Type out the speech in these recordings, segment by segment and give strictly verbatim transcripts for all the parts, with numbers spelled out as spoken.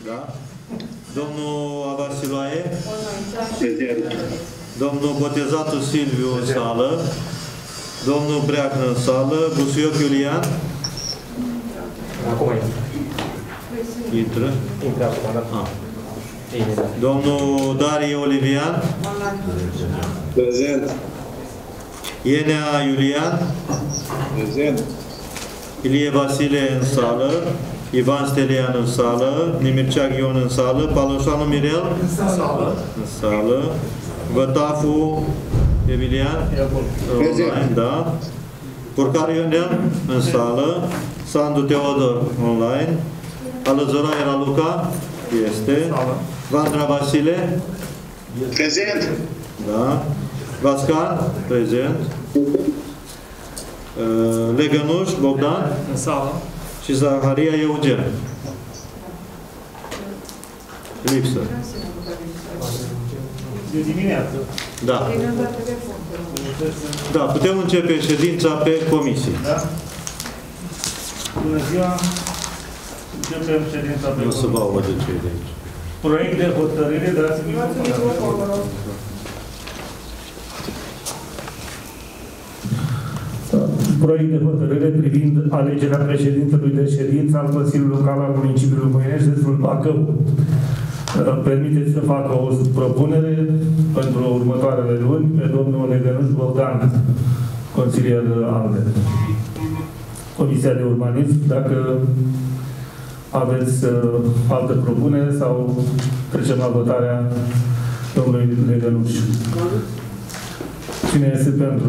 Da. Domnul Avasiloae. Prezent. Domnul Botezatul Silviu în sală. Domnul Breacnă în sală. Busuioc Iulian. Acum intră. Intră. Intră acum, da. Ah. Domnul Darie Olivian. Prezent. Ienea Iulian. Prezent. Ilie Vasile în sală. Ivan Stelian în sală. Nimircea Ghion în sală. Paloșanu Mirel. În sală. În sală. Vătafu Emilian. Online, da. Purcar Ionel în sală. Sandu Teodor online. Alăzora Raluca este. Vandra Vasile. Prezent. Da. Vascan prezent. Legănuș Bogdan. În sală. Și Zaharia Eugen. Lipsă. De dimineață. Da. Da, putem începe ședința pe comisie. Da? Bună ziua. Începem ședința pe Nu comisie. să vă audă cei de aici. Proiect de hotărâre, dați-mi microfonul. Proiect de hotărâre privind alegerea președintelui de ședință al Consiliului Local al Municipiului Moinești, județul Bacău. Permiteți să facă o propunere pentru următoarele luni pe domnul Legănuș Bogdan, consilier ALDE. Comisia de Urbanism, dacă aveți uh, altă propunere sau trecem la votarea domnului Legănuș. Cine este pentru?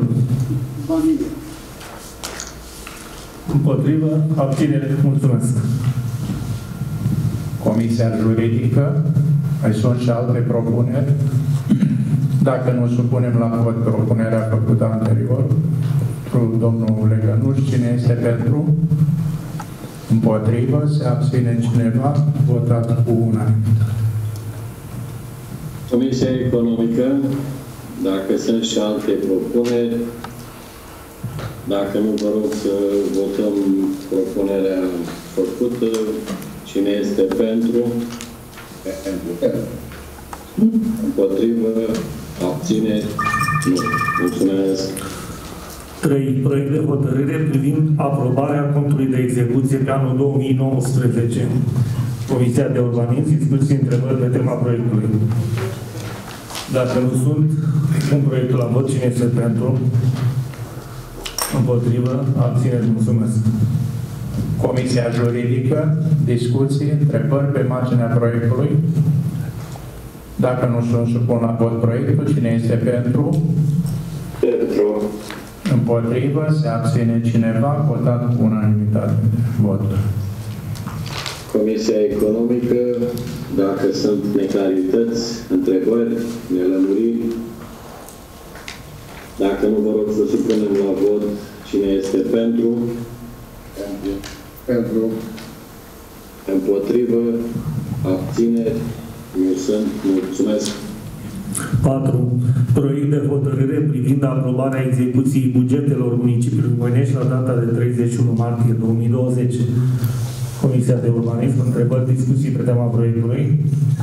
Împotrivă? Abținere? Mulțumesc. Comisia Juridică, mai sunt și alte propuneri. Dacă nu supunem la vot propunerea făcută anterior, pentru domnul Legănuș, cine este pentru? Împotrivă? Se abține cineva? Votat cu unanimitate. Comisia Economică, dacă sunt și alte propuneri, dacă nu, vă rog să votăm propunerea făcută. Cine este pentru? Împotrivă? Abține? Nu. Mulțumesc. trei. Proiect de hotărâre privind aprobarea contului de execuție pe anul două mii nouăsprezece. Comisia de Urbanism, discuții, întrebări pe tema proiectului. Dacă nu sunt, un proiectul la vot. Cine este pentru? Împotrivă? Abțineri? Mulțumesc. Comisia Juridică, discuții, întrebări pe marginea proiectului. Dacă nu sunt, supun la vot proiectul. Cine este pentru? Pentru. Împotrivă? Se abține cineva? Votat cu unanimitate. Vot. Comisia Economică, dacă sunt neclarități, întrebări, nelămuriri, dacă nu, vă rog să supunem la vot. Cine este pentru? Pentru. Pentru. Împotrivă. Abțineri. Nu sunt. Mulțumesc. patru. Proiect de hotărâre privind aprobarea execuției bugetelor municipiului Moinești la data de treizeci și unu martie două mii douăzeci. Comisia de Urbanism, întrebări, discuții pe tema proiectului.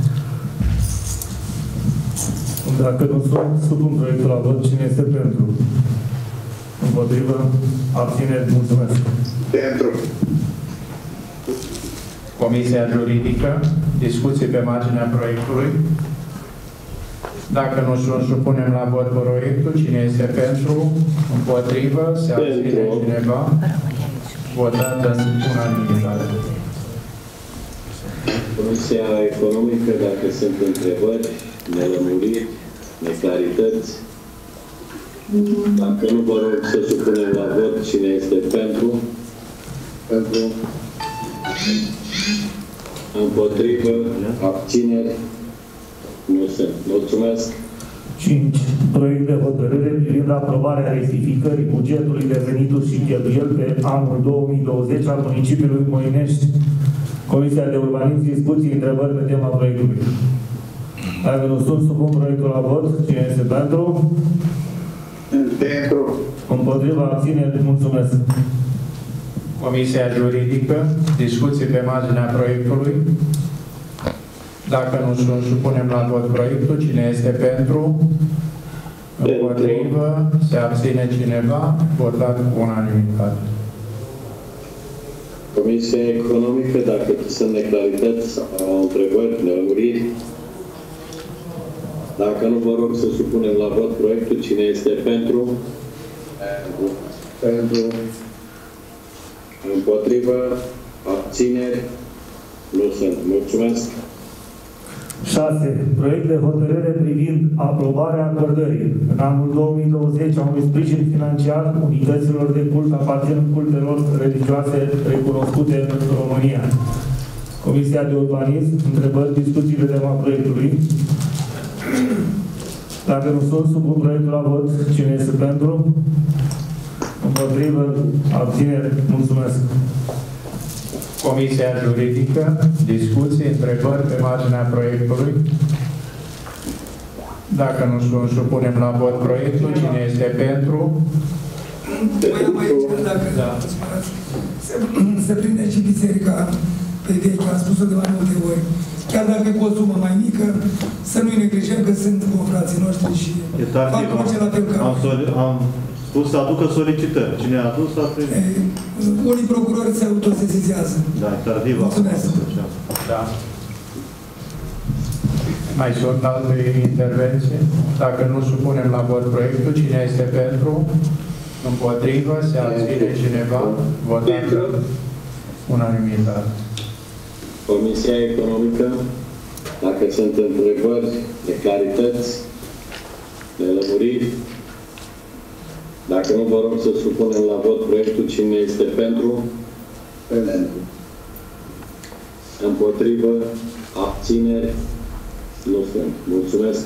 Dacă nu sunt, supun proiectul la vot. Cine este pentru? Împotrivă? Abțineri? Mulțumesc. Pentru. Comisia Juridică, discuții pe marginea proiectului. Dacă nu sunt, supunem la vot proiectul. Cine este pentru? Împotrivă? Se abține cineva? Votat în unanimitate. Comisia Economică, dacă sunt întrebări, nelămuriri, neclarități, dacă nu, vă rog să supunem la vot. Cine este pentru? Pentru. Împotrivă. Abțineri. Nu sunt. Mulțumesc. cinci. Proiect de hotărâre privind aprobarea rectificării bugetului de venituri și cheltuieli pe anul două mii douăzeci al municipiului Moinești. Comisia de Urbanism, discuții, întrebări pe tema proiectului. Dacă nu sunt, supun proiectul la vot. Cine este pentru? Pentru. Împotriva, abțineri, mulțumesc. Comisia Juridică, discuții pe marginea proiectului. Dacă nu sunt, supunem la vot proiectul. Cine este pentru? Împotrivă? Se abține cineva? Votat cu unanimitate. Comisia Economică, dacă sunt neclarități sau întrebări, nelămuriri, dacă nu, vă rog să supunem la vot proiectul. Cine este pentru? Pentru. Împotrivă? Abțineri? Nu sunt. Mulțumesc. șase. Proiect de hotărâre privind aprobarea acordării în anul două mii douăzeci a unui sprijin financiar unităților de cult aparținând cultelor religioase recunoscute în România. Comisia de Urbanism, întrebări, discuții pe tema proiectului. Dacă nu sunt, supun proiectul la vot. Cine este pentru? Împotrivă? Abțineri? Mulțumesc. Comisia Juridică, discuții, întrebări pe marginea proiectului. Dacă nu sunt, supunem la vot proiectul. Cine este pentru? Mai am aici, dacă Da. se, se prinde și biserica pe veche, am spus-o de mai multe ori. Chiar dacă e cu o sumă mai mică, să nu-i neglijăm că sunt confrații noștri și E tardif. fac orice la fel ca Am, soli- am spus să aducă solicitări. Cine a adus, a primit. e, unii procurori se autosesizează. Da, e tardiv. Mulțumesc. Da. Mai sunt alte intervenții? Dacă nu, supunem la vot proiectul. Cine este pentru? Împotrivă? Se abține cineva? Votat unanimitate. Comisia Economică, dacă sunt întrebări, neclarități, nelămuriri, dacă nu, vă rog să supunem la vot proiectul. Cine este pentru? Pentru. Împotrivă? Abțineri? Nu sunt. Mulțumesc.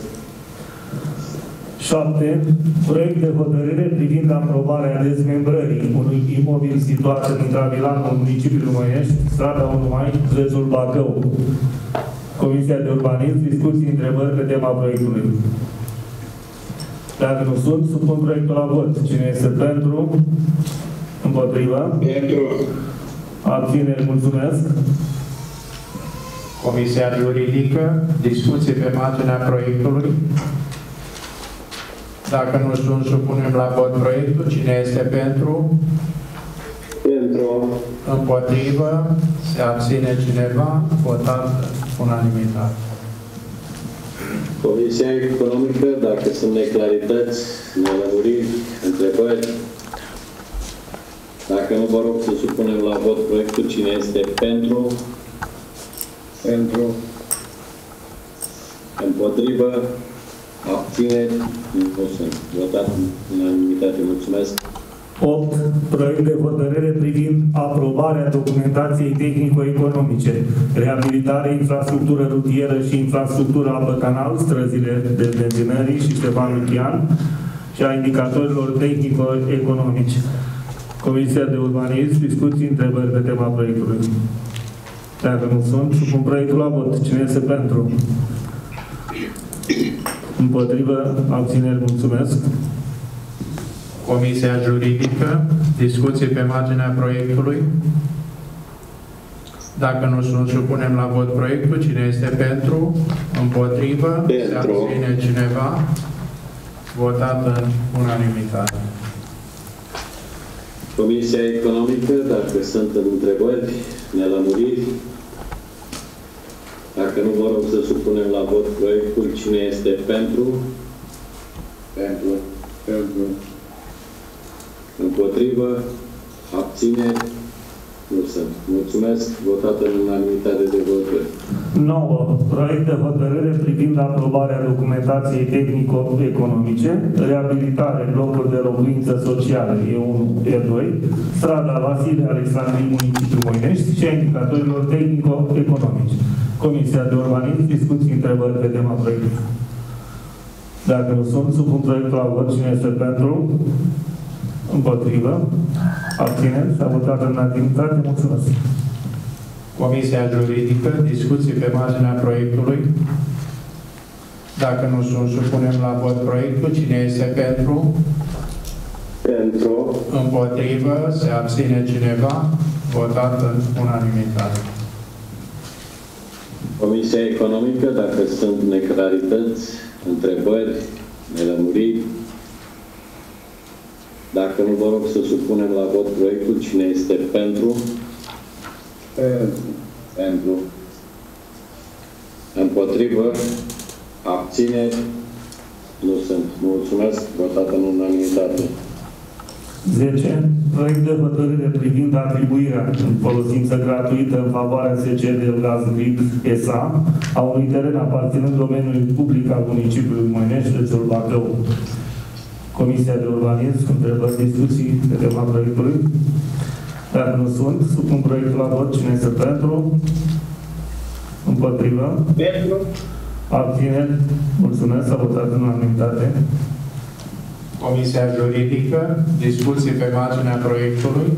șapte. Proiect de hotărâre privind aprobarea dezmembrării unui imobil situat în intravilanul municipiului Moiești, strada unu mai, județul Bacău. Comisia de Urbanism, discuții, întrebări pe tema proiectului. Dacă nu sunt, supun proiectul la vot. Cine este pentru? Împotrivă? Pentru. Abțineri? Mulțumesc. Comisia Juridică, discuții pe marginea proiectului. Dacă nu sunt, supunem la vot proiectul. Cine este pentru? Pentru. Împotrivă? Se abține cineva? Votat unanimitate. Comisia Economică, dacă sunt neclarități, nelămuriri, întrebări, dacă nu, vă rog să supunem la vot proiectul. Cine este pentru? Pentru. Împotrivă? Abțineri? Nu sunt. Votat în unanimitate. Mulțumesc. opt. Proiect de hotărâre privind aprobarea documentației tehnico-economice, reabilitare, infrastructură rutieră și infrastructură apă-canal, străzile Dezbenzinării și Ștefan Lucian și a indicatorilor tehnico-economici. Comisia de Urbanism, discuții, întrebări pe tema proiectului. Dacă nu sunt, supun proiectul la vot. Cine este pentru? Împotrivă? Abțineri? Mulțumesc. Comisia Juridică, discuții pe marginea proiectului. Dacă nu sunt, supunem la vot proiectul. Cine este pentru? Împotrivă? Pentru. Se abține cineva? Votat în unanimitate. Comisia Economică, dacă sunt întrebări, nelămuriri, dacă nu, vă rog să supunem la vot proiectul. Cine este pentru? Pentru. Pentru. Împotrivă? Abțineri? Nu sunt. Mulțumesc. Votată în unanimitate de voturi. nouă. Proiect de hotărâre privind aprobarea documentației tehnico-economice, reabilitare blocuri de locuință sociale E unu, E doi, strada Vasile Alexandrii, municipiul Moinești și a indicatorilor tehnico-economici. Comisia de Urbanism, discuții, întrebări pe tema proiectului. Dacă nu sunt, supun proiectul la vot. Cine este pentru? Împotrivă? Abțineri? S-a votat în unanimitate. Mulțumesc. Comisia Juridică, discuții pe marginea proiectului. Dacă nu sunt, supunem la vot proiectul. Cine este pentru? Pentru. Împotrivă? Se abține cineva? Votat în unanimitate. Comisia Economică, dacă sunt neclarități, întrebări, nelămuriri. Dacă nu, vă rog să supunem la vot proiectul. Cine este pentru? Pentru. Împotrivă? Abțineri? Nu sunt. Mulțumesc. Votat în unanimitate. zece. Proiect de hotărâre privind atribuirea în folosință gratuită în favoarea S C D Gaz Grid S A a unui teren aparținând domeniului public al municipiului Moinești, județul Bacău. Comisia de Urbanism, întrebări, discuții pe tema proiectului. Dacă nu sunt, supun proiectul la vot. Cine este pentru? Împotrivă? Pentru. Abțineri? Mulțumesc. S-a votat în unanimitate. Comisia Juridică, discuții pe marginea proiectului.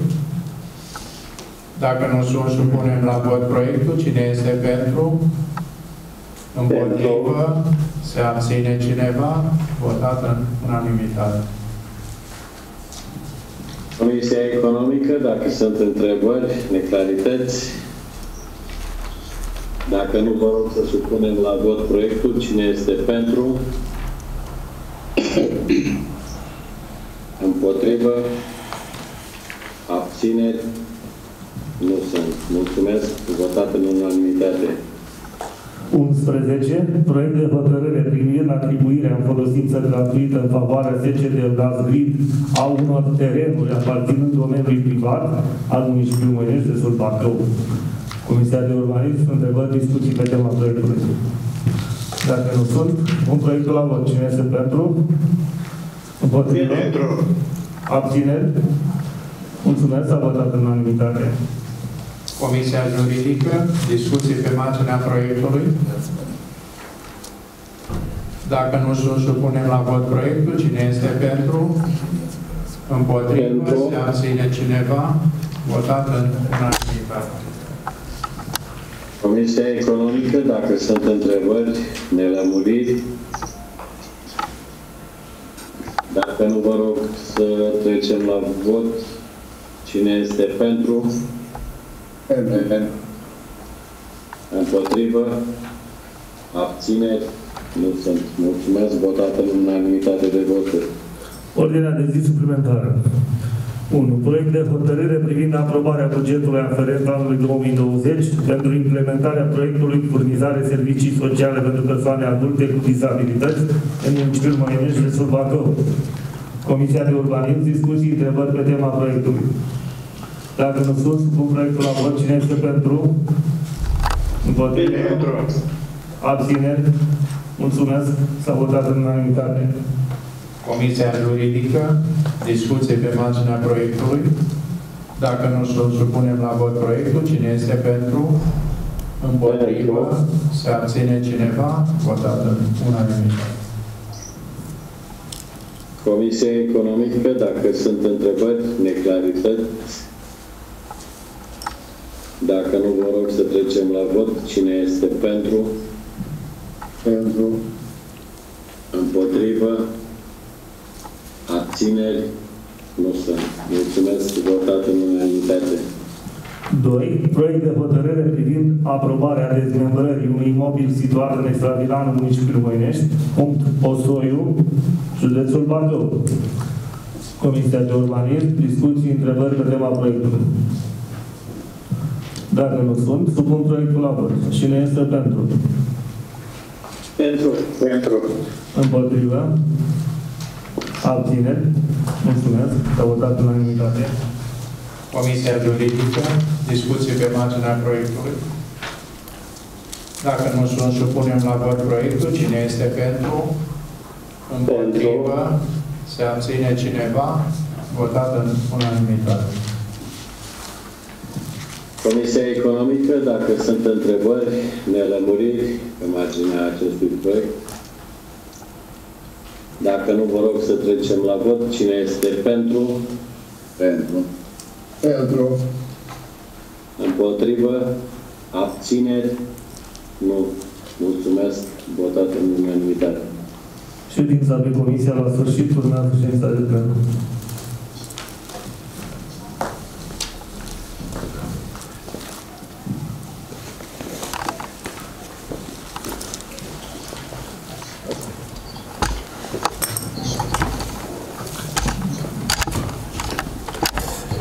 Dacă nu sunt, supunem la vot proiectul. Cine este pentru? Împotrivă? Se abține cineva? Votat în unanimitate. Comisia Economică, dacă sunt întrebări, neclarități. Dacă nu, vă rog să supunem la vot proiectul. Cine este pentru? Împotrivă? Abțineri? Nu sunt. Mulțumesc. Votat în unanimitate. unsprezece. Proiect de hotărâre privind atribuirea în folosință gratuită în favoarea S C D Gaz Grid a unor terenuri aparținând domeniului privat al municipiului Moinești, județul Bacău. Comisia de Urbanism, întrebări, discuții pe tema proiectului. Dacă nu sunt, un proiectul la vot. Cine este pentru? Împotrivă? Pentru. Abțineri? Mulțumesc, s-a votat în unanimitate. Comisia Juridică, discuții pe marginea proiectului. Dacă nu sunt, supunem la vot proiectul. Cine este pentru? Împotrivă? Se abține cineva? Votat în unanimitate. Comisia Economică, dacă sunt întrebări, nelămuriri. Dacă nu, vă rog să trecem la vot. Cine este pentru? Împotrivă? Abțineri? Nu sunt. Mulțumesc. Votat în unanimitate de voturi. Ordinea de zi suplimentară. unu. Proiect de hotărâre privind aprobarea bugetului aferent anului două mii douăzeci pentru implementarea proiectului furnizare servicii sociale pentru persoane adulte cu dizabilități în municipiul Moinești, județul Bacău. Comisia de Urbanism, discuții, întrebări pe tema proiectului. Dacă nu sunt, supun proiectul la vot. Cine este pentru? Împotrivă? Pentru. Abțineri? Mulțumesc. S-a votat în unanimitate. Comisia Juridică, discuții pe marginea proiectului. Dacă nu sunt, supunem la vot proiectul. Cine este pentru? Împotrivă? Se abține cineva? Votat în unanimitate. Comisia Economică, dacă sunt întrebări, neclarități. Dacă nu, vă rog să trecem la vot. Cine este pentru? Pentru. Împotrivă? Abțineri? Nu sunt. Mulțumesc. Votat în unanimitate. doi. Proiect de hotărâre privind aprobarea dezmembrării unui imobil situat în extravilanul municipiului Moinești, punct Osoiu, județul Bacău. Comisia de Urbanism, discuții, întrebări pe tema proiectului. Dacă nu sunt, supun proiectul la vot. Cine este pentru? Pentru. Pentru. Împotrivă? Abțineri? Mulțumesc. S-a votat în unanimitate. Comisia Juridică, discuții pe marginea proiectului. Dacă nu sunt, supunem la vot proiectul. Cine este pentru? Împotrivă? Se abține cineva? Votat în unanimitate. Comisia Economică, dacă sunt întrebări, nelămuriri pe marginea acestui proiect. Dacă nu, vă rog să trecem la vot. Cine este pentru? Pentru. Pentru. Împotrivă? Abțineri? Nu. Mulțumesc. Votat în unanimitate. Ședința de comisie la sfârșit, urmează ședința de plen.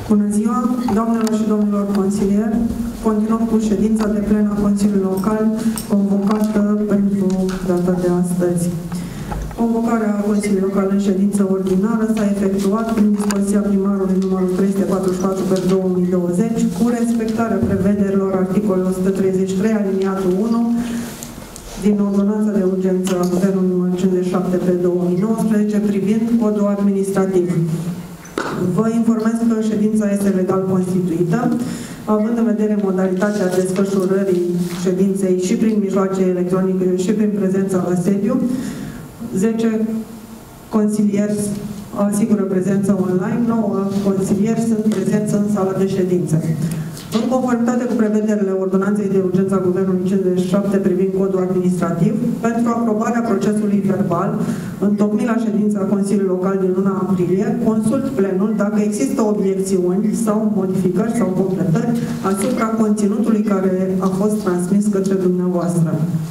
Bună ziua, doamnelor și domnilor consilieri. Continuăm cu ședința de plen a Consiliului Local, convocată pentru data de astăzi. Convocarea Consiliului Local în ședință ordinară s-a efectuat prin dispoziția primarului numărul trei sute patruzeci și patru pe două mii douăzeci, cu respectarea prevederilor articolului o sută treizeci și trei aliniatul unu din Ordonanța de Urgență a Guvernului numărul cincizeci și șapte pe două mii nouăsprezece privind codul administrativ. Vă informez că ședința este legal constituită, având în vedere modalitatea desfășurării ședinței și prin mijloace electronice și prin prezența la sediu. zece consilieri asigură prezența online, nouă consilieri sunt prezenți în sala de ședințe. În conformitate cu prevederile Ordonanței de Urgență a Guvernului cincizeci și șapte privind codul administrativ, pentru aprobarea procesului verbal, întocmit la ședința Consiliului Local din luna aprilie, consult plenul dacă există obiecțiuni sau modificări sau completări asupra conținutului care a fost transmis către dumneavoastră.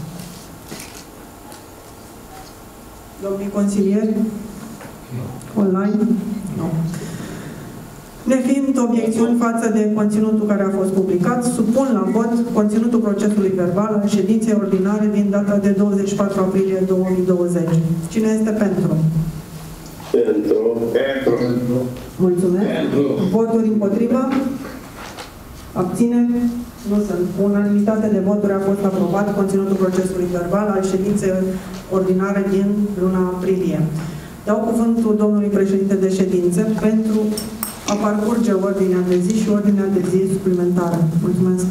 Domnii consilieri? Online? Nu. Nefiind obiecțiuni față de conținutul care a fost publicat, supun la vot conținutul procesului verbal al ședinței ordinare din data de douăzeci și patru aprilie două mii douăzeci. Cine este pentru? Pentru. Pentru. Mulțumesc. Pentru. Voturi împotrivă? Abține? Nu sunt. Unanimitate de voturi a fost aprobat conținutul procesului verbal al ședinței ordinare din luna aprilie. Dau cuvântul domnului președinte de ședință pentru a parcurge ordinea de zi și ordinea de zi suplimentară. Mulțumesc.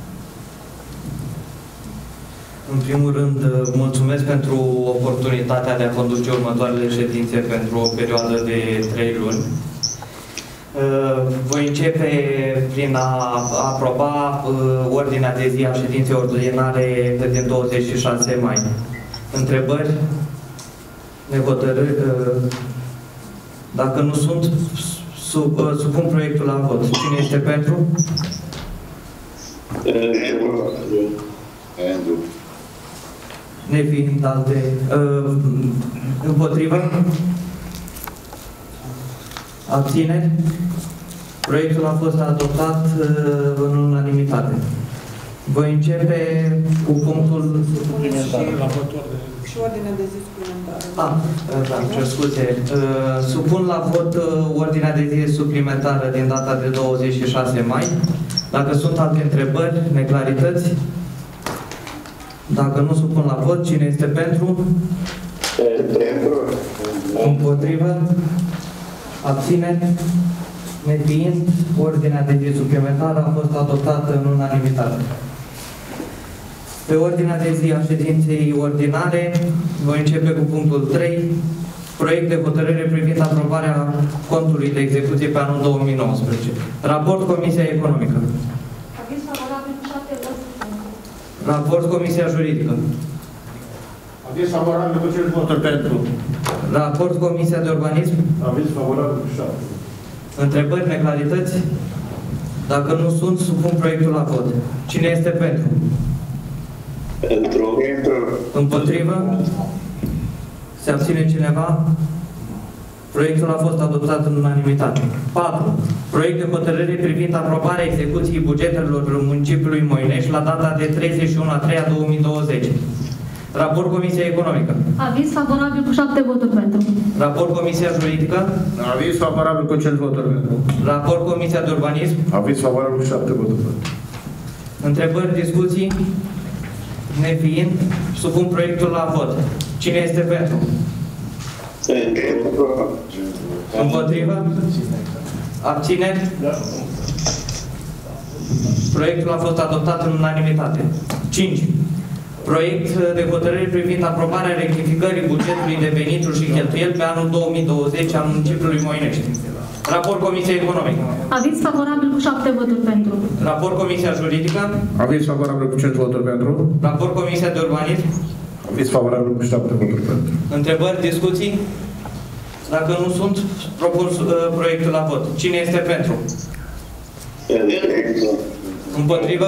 În primul rând, mulțumesc pentru oportunitatea de a conduce următoarele ședințe pentru o perioadă de trei luni. Voi începe prin a aproba ordinea de zi a ședinței ordinare din douăzeci și șase mai. Întrebări? Nehotărâri? Dacă nu sunt, sub, supun proiectul la vot. Cine este pentru? Pentru. Pentru. Nefiind alte... Împotrivă? Abțineri? Proiectul a fost adoptat în unanimitate. Voi începe cu punctul... Și ordinea de zi suplimentară. Ah, da, îmi cer scuze. Supun la vot ordinea de zi suplimentară din data de douăzeci și șase mai. Dacă sunt alte întrebări, neclarități? Dacă nu supun la vot, cine este pentru? Pentru. Împotrivă? Abțineri? Nefiind, ordinea de zi suplimentară a fost adoptată în unanimitate. Pe ordinea de zi a ședinței ordinare, voi începe cu punctul trei, proiect de hotărâre privind aprobarea contului de execuție pe anul două mii nouăsprezece. Raport Comisia Economică. Aviz favorabil cu șapte voturi pentru. Raport Comisia Juridică. Aviz favorabil cu cinci voturi pentru. Raport Comisia de Urbanism. Aviz favorabil cu șapte. Întrebări, neclarități? Dacă nu sunt, supun proiectul la vot. Cine este pentru? Pentru. Pentru. Împotrivă? Se abține cineva? Proiectul a fost adoptat în unanimitate. patru. Proiect de hotărâre privind aprobarea execuției bugetelor municipiului Moinești la data de treizeci și unu a treia două mii douăzeci. Raport Comisia Economică. Aviz favorabil cu șapte voturi pentru. Raport Comisia Juridică. Aviz favorabil cu cinci voturi pentru. Raport Comisia de Urbanism. Aviz favorabil cu șapte voturi pentru. Întrebări, discuții? Nefiind, supun proiectul la vot. Cine este pentru? Pentru. Împotrivă? Abțineri? Proiectul a fost adoptat în unanimitate. cinci. Proiect de hotărâre privind aprobarea rectificării bugetului de venituri și cheltuieli pe anul două mii douăzeci al municipiului Moinești. Raport Comisia Economică. Aviz favorabil cu șapte voturi pentru. Raport Comisia Juridică. Aviz favorabil cu cinci voturi pentru. Raport Comisia de Urbanism. Aviz favorabil cu șapte voturi pentru. Întrebări, discuții? Dacă nu sunt, propun uh, proiectul la vot. Cine este pentru? Pentru. Împotrivă?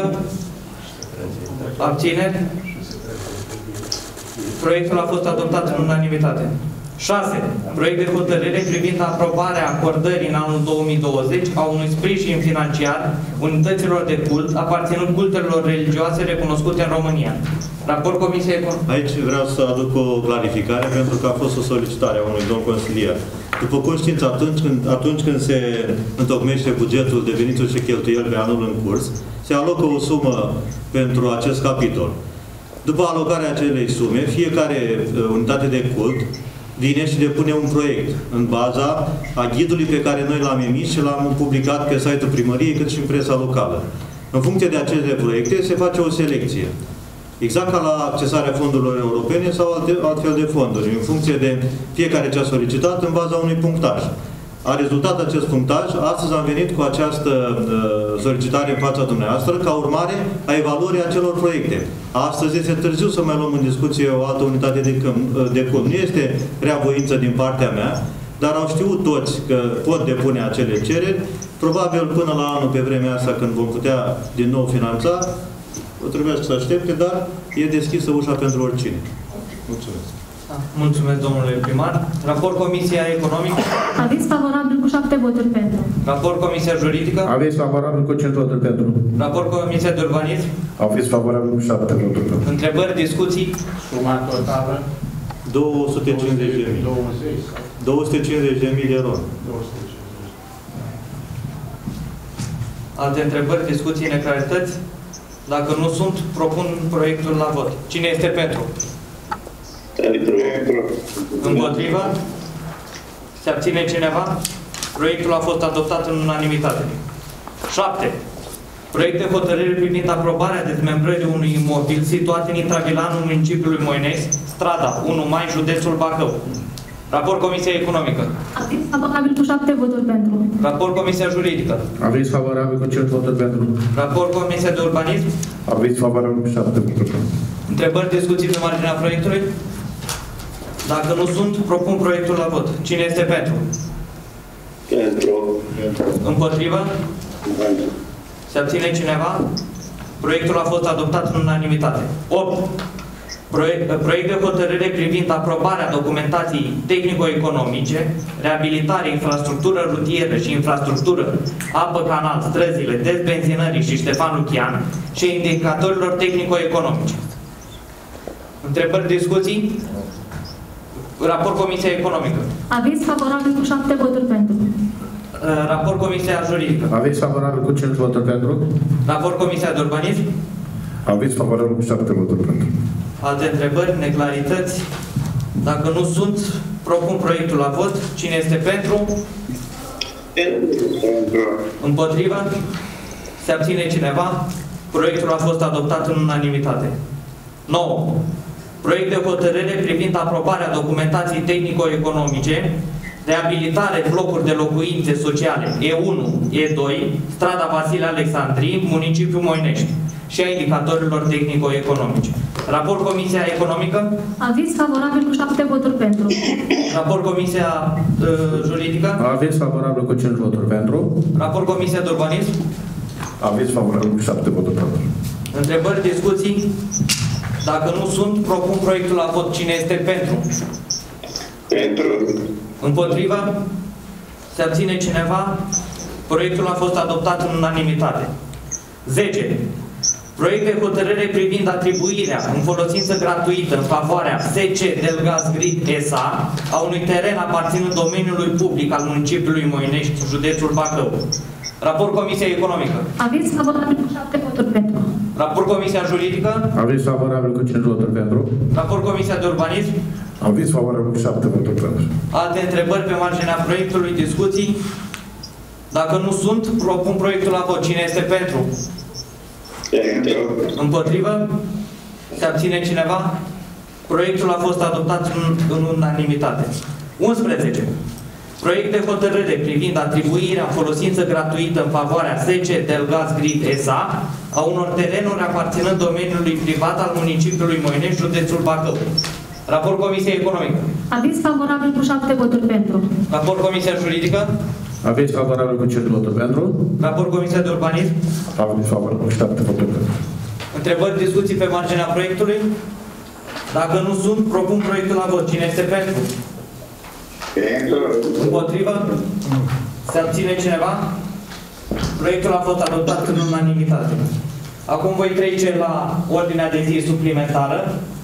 Abțineri? Proiectul a fost adoptat în unanimitate. șase. Proiect de hotărâre privind aprobarea acordării în anul două mii douăzeci a unui sprijin financiar unităților de cult aparținând cultelor religioase recunoscute în România. Raport Comisiei Economice. Aici vreau să aduc o clarificare pentru că a fost o solicitare a unui domn consilier. După cum știți, atunci când, atunci când se întocmește bugetul de venituri și cheltuieli pe anul în curs, se alocă o sumă pentru acest capitol. După alocarea acelei sume, fiecare uh, unitate de cult vine și depune un proiect în baza a ghidului pe care noi l-am emis și l-am publicat pe site-ul primăriei, cât și în presa locală. În funcție de acele proiecte se face o selecție. Exact ca la accesarea fondurilor europene sau alte, altfel de fonduri, în funcție de fiecare ce a solicitat, în baza unui punctaj. A rezultat acest punctaj, astăzi am venit cu această uh, solicitare în fața dumneavoastră, ca urmare a evaluării acelor proiecte. Astăzi este târziu să mai luăm în discuție o altă unitate de, de cult. Nu este rea voință din partea mea, dar au știut toți că pot depune acele cereri. Probabil până la anul, pe vremea asta, când vom putea din nou finanța, trebuie să aștepte, dar e deschisă ușa pentru oricine. Mulțumesc. Mulțumesc, domnule primar. Raport Comisia Economică. Aviz favorabil cu șapte voturi pentru. Raport Comisia Juridică. Aviz favorabil cu cinci voturi pentru. Raport Comisia de Urbanism. Aviz favorabil cu șapte voturi pentru. Întrebări, discuții. Suma totală? două sute cincizeci de mii. două sute cincizeci de mii de euro. Alte întrebări, discuții, neclarități? Dacă nu sunt, propun proiectul la vot. Cine este pentru? Pentru. Împotrivă? Se abține cineva? Proiectul a fost adoptat în unanimitate. șapte. Proiect de hotărâre privind aprobarea dezmembrării unui imobil situat în intravilanul municipiului Moinești, strada unu mai, județul Bacău. Raport Comisia Economică. Aviz favorabil cu șapte voturi pentru. Raport Comisia Juridică. Aviz favorabil cu cinci voturi pentru. Raport Comisia de Urbanism. Aviz favorabil cu șapte voturi pentru. Întrebări, discuții pe marginea proiectului? Dacă nu sunt, propun proiectul la vot. Cine este pentru? Pentru. Împotrivă? Se abține cineva? Proiectul a fost adoptat în unanimitate. opt. Proiect, proiect de hotărâre privind aprobarea documentației tehnico-economice, reabilitare, infrastructură rutieră și infrastructură, apă, canal, străzile, dezbenzinării și Ștefan Lucian și indicatorilor tehnico-economice. Întrebări, discuții? Raport Comisia Economică. Aviz favorabil cu șapte voturi pentru. Raport Comisia Juridică. Aviz favorabil cu cinci voturi pentru. Raport Comisia de Urbanism. Aviz favorabil cu șapte voturi pentru. Alte întrebări, neclarități? Dacă nu sunt, propun proiectul la vot. Cine este pentru? Pentru. Împotrivă? Se abține cineva? Proiectul a fost adoptat în unanimitate. nouă. Proiect de hotărâre privind aprobarea documentației tehnico-economice, reabilitare blocuri de locuințe sociale E unu, E doi, strada Vasile Alexandrii, municipiul Moinești și a indicatorilor tehnico-economice. Raport Comisia Economică. Aviz favorabil cu șapte voturi pentru. Raport Comisia uh, Juridică. Aviz favorabil cu cinci voturi pentru. Raport Comisia de Urbanism. Aviz favorabil cu șapte voturi pentru. Întrebări, discuții? Dacă nu sunt, propun proiectul la vot. Cine este pentru? Pentru. Împotriva? Se abține cineva? Proiectul a fost adoptat în unanimitate. zece. Proiect de hotărâre privind atribuirea în folosință gratuită în favoarea S C Delgaz Grid S A a unui teren aparținând domeniului public al municipiului Moinești, județul Bacău. Raport Comisia Economică. Aviz favorabil cu șapte voturi pentru. Raport Comisia Juridică. Aviz favorabil cu cinci voturi pentru. Raport Comisia de Urbanism. Aviz favorabil cu șapte voturi pentru. Alte întrebări pe marginea proiectului, discuții? Dacă nu sunt, propun proiectul la vot. Cine este pentru? Pentru. Împotrivă? Se abține cineva? Proiectul a fost adoptat în, în unanimitate. unsprezece. Proiect de hotărâre privind atribuirea în folosință gratuită în favoarea S C Delgaz Grid S A a unor terenuri aparținând domeniului privat al municipiului Moinești, județul Bacău. Raport Comisia Economică. Aviz favorabil cu șapte voturi pentru. Raport Comisia Juridică. Aviz favorabil cu cinci voturi pentru. Raport Comisia de Urbanism. Aviz favorabil cu șapte voturi pentru. Întrebări, discuții pe marginea proiectului? Dacă nu sunt, propun proiectul la vot. Cine este pentru? Pentru. Împotrivă? Se abține cineva? Proiectul a fost adoptat în unanimitate. Acum voi trece la ordinea de zi suplimentară.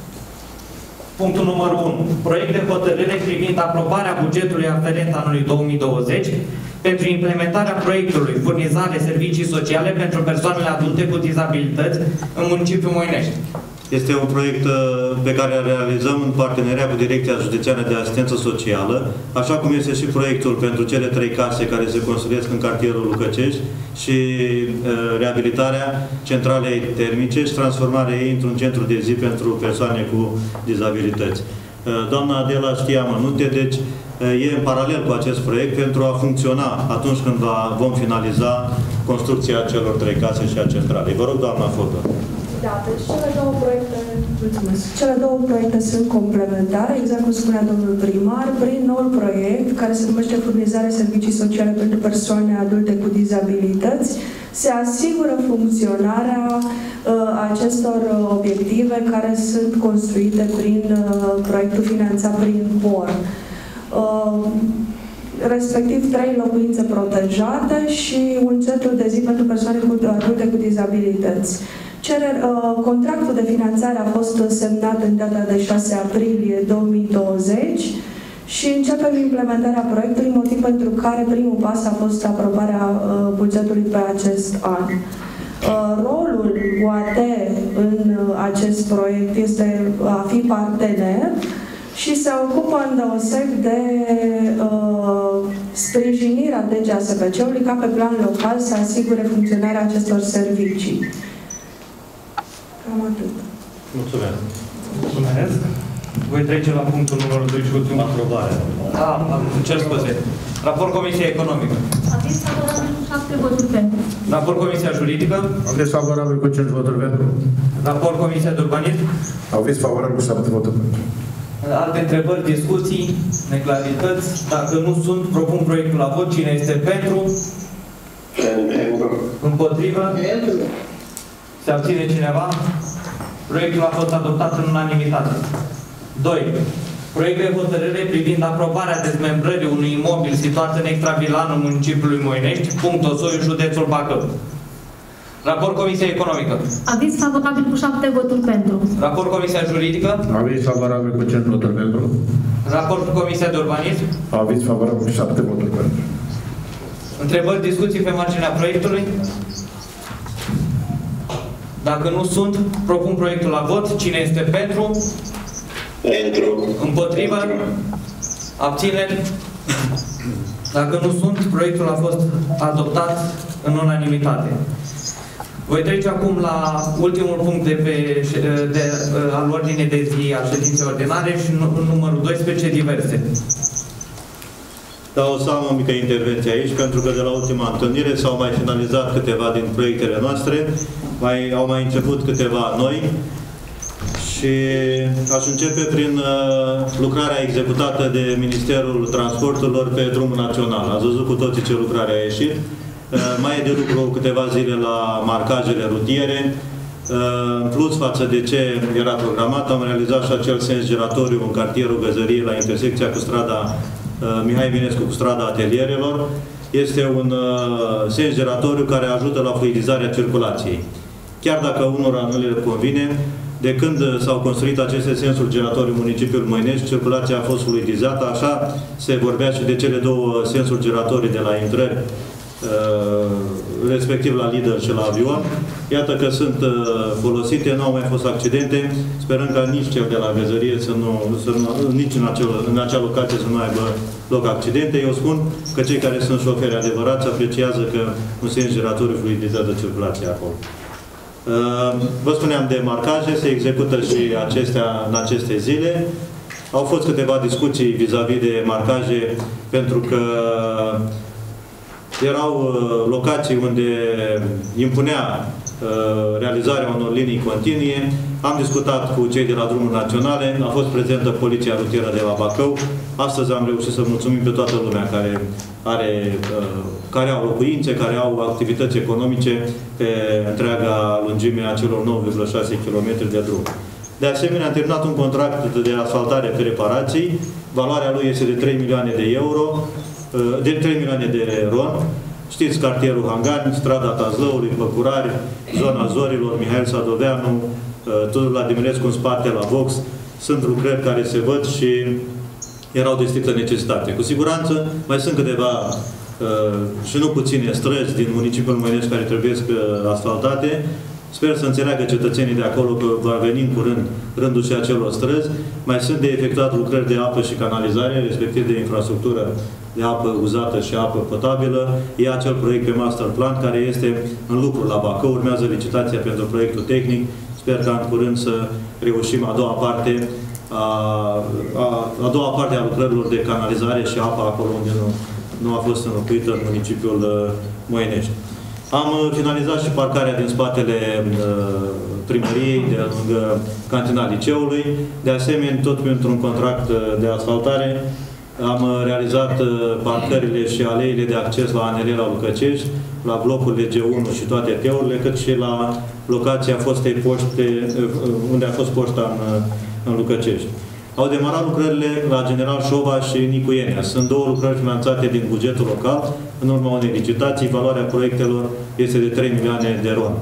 Punctul numărul unu. Proiect de hotărâre privind aprobarea bugetului aferent anului două mii douăzeci pentru implementarea proiectului furnizare servicii sociale pentru persoanele adulte cu dizabilități în municipiul Moinești. Este un proiect pe care îl realizăm în parteneriat cu Direcția Județeană de Asistență Socială, așa cum este și proiectul pentru cele trei case care se construiesc în cartierul Lucăcești și reabilitarea centralei termice și transformarea ei într-un centru de zi pentru persoane cu dizabilități. Doamna Adela știe amănunte, deci e în paralel cu acest proiect pentru a funcționa atunci când vom finaliza construcția celor trei case și a centralei. Vă rog, doamna Fodor. Da, deci cele două proiecte, mulțumesc, cele două proiecte sunt complementare, exact cum spunea domnul primar, prin noul proiect, care se numește Furnizarea Servicii Sociale pentru Persoane Adulte cu Dizabilități, se asigură funcționarea uh, acestor obiective care sunt construite prin uh, proiectul finanțat prin P O R. Uh, respectiv trei locuințe protejate și un centru de zi pentru persoane cu, adulte cu dizabilități. Cerer, uh, contractul de finanțare a fost semnat în data de șase aprilie două mii douăzeci și începem implementarea proiectului, motiv pentru care primul pas a fost aprobarea uh, bugetului pe acest an. Uh, rolul U A T în uh, acest proiect este a fi partener și se ocupă îndeoseb de uh, sprijinirea D G A S P C-ului ca pe plan local să asigure funcționarea acestor servicii. Cam atât. Mulțumesc. Mulțumesc. Voi trece la punctul numărul doi și ultimul. Aprobare. Da, cer scuze. Raport Comisia Economică. Aviz favorabil cu șapte voturi pentru. Raport Comisia Juridică. Aviz favorabil cu cinci voturi pentru. Raport Comisia de Urbanism. Aviz favorabil cu șapte voturi pentru. Alte întrebări, discuții, neclarități? Dacă nu sunt, propun proiectul la vot. Cine este pentru? Pentru. Împotrivă? Pentru. Se abține cineva? Proiectul a fost adoptat în unanimitate. doi. Proiect de hotărâre privind aprobarea dezmembrării unui imobil situat în extravilanul municipiului Moinești, punct Osoiu, județul Bacău. Raport Comisia Economică. Aviz favorabil cu șapte voturi pentru. Raport Comisia Juridică. Aviz favorabil cu cinci voturi pentru. Raport Comisia de Urbanism. Aviz favorabil cu șapte voturi pentru. Întrebări, discuții pe marginea proiectului? Dacă nu sunt, propun proiectul la vot. Cine este pentru? Pentru. Împotrivă? Abțineri? Dacă nu sunt, proiectul a fost adoptat în unanimitate. Voi trece acum la ultimul punct de pe, de, al ordinii de zi a ședinței ordinare și numărul doisprezece, diverse. Da, o să am o mică intervenție aici, pentru că de la ultima întâlnire s-au mai finalizat câteva din proiectele noastre, mai, au mai început câteva noi și aș începe prin uh, lucrarea executată de Ministerul Transporturilor pe drumul național. Ați văzut cu toții ce lucrare a ieșit. Uh, mai e de lucru câteva zile la marcajele rutiere. Uh, în plus față de ce era programat, am realizat și acel sens giratoriu în cartierul Găzărie la intersecția cu strada Mihai Eminescu cu strada Atelierelor. Este un uh, sens giratoriu care ajută la fluidizarea circulației. Chiar dacă unora nu le convine, de când s-au construit aceste sensuri giratorii în municipiul Moinești, circulația a fost fluidizată, așa se vorbea și de cele două sensuri giratorii de la intrări, uh, respectiv la Lidl și la Avion. Iată că sunt uh, folosite, nu au mai fost accidente, sperăm ca nici cel de la Găzărie să nu, să nu nici în, acel, în acea locație să nu aibă loc accidente. Eu spun că cei care sunt șoferi adevărați apreciază că un sens giratoriu fluidizează circulația acolo. Uh, vă spuneam de marcaje, se execută și acestea în aceste zile. Au fost câteva discuții vis-a-vis de marcaje, pentru că erau uh, locații unde impunea uh, realizarea unor linii continue. Am discutat cu cei de la drumuri naționale, a fost prezentă Poliția Rutieră de la Bacău. Astăzi am reușit să mulțumim pe toată lumea care, are, uh, care au locuințe, care au activități economice pe întreaga lungime a celor nouă virgulă șase kilometri de drum. De asemenea, am terminat un contract de asfaltare pe reparații. Valoarea lui este de trei milioane de euro, de trei milioane de ron. Știți, cartierul Hangani, strada Tazlăului, Păcurari, zona Zorilor, Mihail Sadoveanu, tot la Dimirescu în spate, la Vox. Sunt lucrări care se văd și erau de strictă necesitate. Cu siguranță mai sunt câteva și nu puține străzi din municipiul Moinești care trebuie asfaltate. Sper să înțeleagă cetățenii de acolo că va veni în curând rândul și acelor străzi. Mai sunt de efectuat lucrări de apă și canalizare, respectiv de infrastructură de apă uzată și apă potabilă. E acel proiect pe master plan care este în lucru la Bacău. Urmează licitația pentru proiectul tehnic. Sper ca în curând să reușim a doua parte a, a, a doua parte a lucrărilor de canalizare și apă acolo unde nu, nu a fost înlocuită în municipiul Moinești. Am finalizat și parcarea din spatele uh, primăriei, de lângă cantina liceului. De asemenea, tot pentru un contract de asfaltare, am realizat uh, parcările și aleile de acces la A N L la Lucăcești, la blocurile G unu și toate T-urile, cât și la locația fostei poște, uh, unde a fost poșta în, în Lucăcești. Au demarat lucrările la General Șova și Nicuienea. Sunt două lucrări finanțate din bugetul local, în urma unei licitații. Valoarea proiectelor este de trei milioane de ron.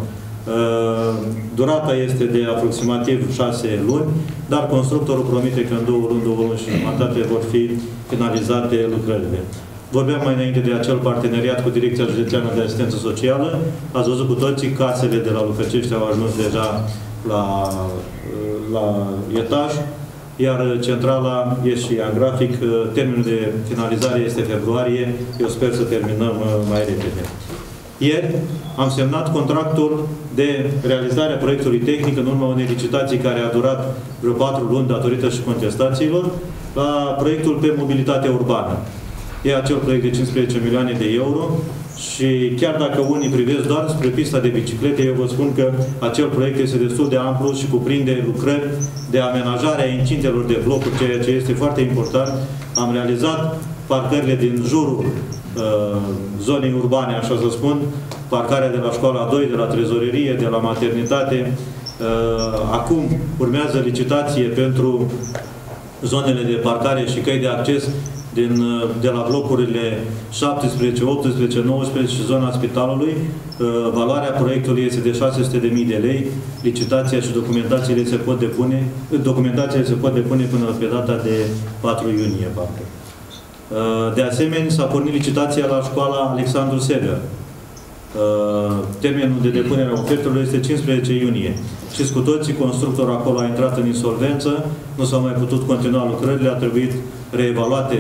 Durata este de aproximativ șase luni, dar constructorul promite că în două luni, două luni și jumătate vor fi finalizate lucrările. Vorbeam mai înainte de acel parteneriat cu Direcția Județeană de Asistență Socială. Ați văzut cu toții, casele de la Lucăcești au ajuns deja la, la etaj, iar centrala e și în grafic. Termenul de finalizare este februarie. Eu sper să terminăm mai repede. Ieri am semnat contractul de realizare a proiectului tehnic în urma unei licitații care a durat vreo patru luni datorită și contestațiilor, la proiectul pe mobilitate urbană. E acel proiect de cincisprezece milioane de euro și chiar dacă unii privesc doar spre pista de biciclete, eu vă spun că acel proiect este destul de amplu și cuprinde lucrări de amenajare a incintelor de blocuri, ceea ce este foarte important. Am realizat parcările din jurul uh, zonei urbane, așa să spun, parcarea de la școala doi, de la trezorerie, de la maternitate. Uh, acum urmează licitație pentru zonele de parcare și căi de acces din, de la blocurile șaptesprezece, optsprezece, nouăsprezece și zona spitalului. Valoarea proiectului este de șase sute de mii de lei. Licitația și documentațiile se pot depune, documentațiile se pot depune până pe data de patru iunie, parcă. De asemenea, s-a pornit licitația la școala Alexandru Sever. Termenul de depunere a ofertelor este cincisprezece iunie. Știți cu toții, constructorul acolo a intrat în insolvență, nu s-au mai putut continua lucrările, a trebuit reevaluate,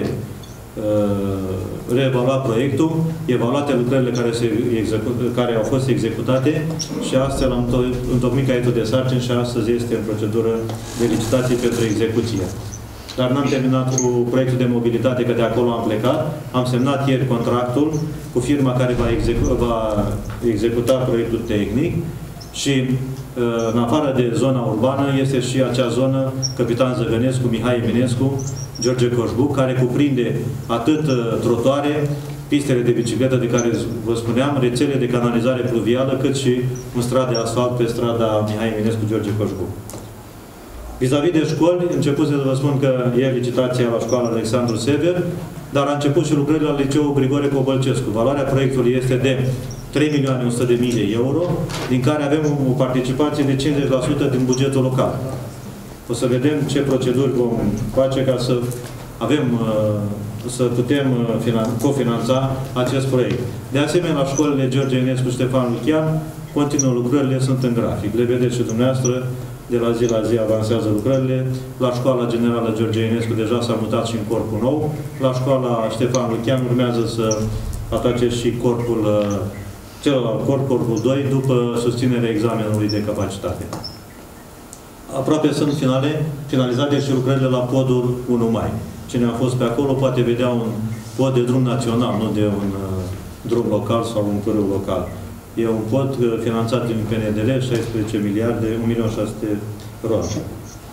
reevaluat proiectul, evaluate lucrările care, se care au fost executate și astfel am întocmit caietul de sarcini și astăzi este în procedură de licitație pentru execuție. Dar n-am terminat cu proiectul de mobilitate, că de acolo am plecat. Am semnat ieri contractul cu firma care va, execu va executa proiectul tehnic și în afară de zona urbană este și acea zonă Capitan Zăgănescu, Mihai Eminescu, George Coșbuc, care cuprinde atât trotuare, pistele de bicicletă de care vă spuneam, rețele de canalizare pluvială, cât și un strat de asfalt pe strada Mihai Eminescu, George Coșbuc. Vis-a-vis de școli, început să vă spun că e licitația la școala Alexandru Sever, dar a început și lucrările la liceul Grigore Cobălcescu. Valoarea proiectului este de trei milioane o sută de mii de euro, din care avem o participație de cincizeci la sută din bugetul local. O să vedem ce proceduri vom face ca să avem, să putem cofinanța acest proiect. De asemenea, la școlile George Enescu, Ștefan Lucian, continuă lucrările, sunt în grafic. Le vedeți și dumneavoastră, de la zi la zi avansează lucrările. La școala generală George Enescu deja s-a mutat și în corpul nou. La școala Ștefan Lucian urmează să atace și corpul, celălalt corp, corpul doi, după susținerea examenului de capacitate. Aproape sunt finale, finalizate și lucrările la podul unu mai. Cine a fost pe acolo poate vedea un pod de drum național, nu de un uh, drum local sau un pârâu local. E un pod uh, finanțat din P N D L, șaisprezece miliarde, un milion șase sute ron. Uh,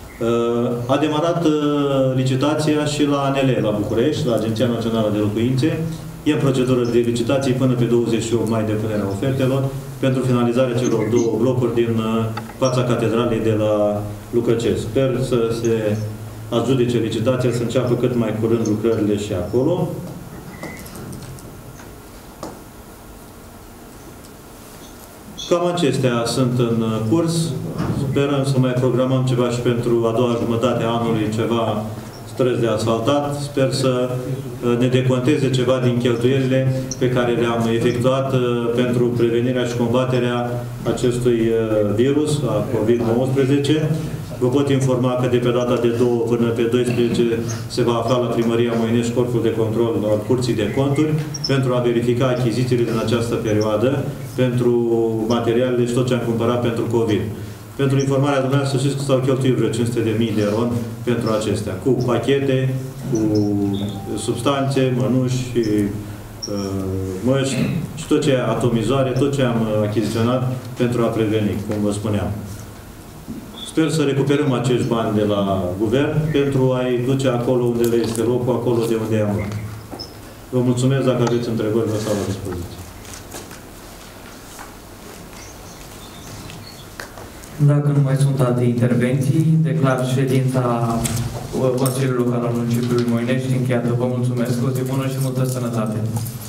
a demarat uh, licitația și la A N L, la București, la Agenția Națională de Locuințe. E în procedură de licitații până pe douăzeci și opt mai depunerea ofertelor. pentru finalizarea celor două blocuri din fața catedralei de la Lucăcesc. Sper să se adjudice licitația, să înceapă cât mai curând lucrările și acolo. Cam acestea sunt în curs. Sperăm să mai programăm ceva și pentru a doua jumătate a anului, ceva străzi de asfaltat. Sper să ne deconteze ceva din cheltuielile pe care le-am efectuat pentru prevenirea și combaterea acestui virus, a COVID nouăsprezece. Vă pot informa că de pe data de doi până pe doisprezece se va afla la Primăria Moinești Corpul de Control al Curții de Conturi pentru a verifica achizițiile din această perioadă pentru materialele și tot ce am cumpărat pentru COVID. Pentru informarea dumneavoastră, să știți că s-au cheltuit vreo cinci sute de mii de ron pentru acestea, cu pachete, cu substanțe, mănuși, măști și tot ce atomizoare, tot ce am achiziționat pentru a preveni, cum vă spuneam. Sper să recuperăm acești bani de la guvern pentru a-i duce acolo unde le este locul, acolo de unde am luat. Vă mulțumesc, dacă aveți întrebări, vă stau la dispoziție. Dacă nu mai sunt alte intervenții, declar ședința Consiliului Local al Municipiului Moinești încheiată. Vă mulțumesc, o zi bună și multă sănătate!